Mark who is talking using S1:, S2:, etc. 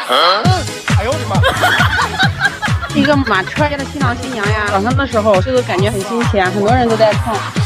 S1: 哎呦我的妈！
S2: 一个马车的新郎新娘呀，早上的时候就是感觉很新鲜，很多人都在看。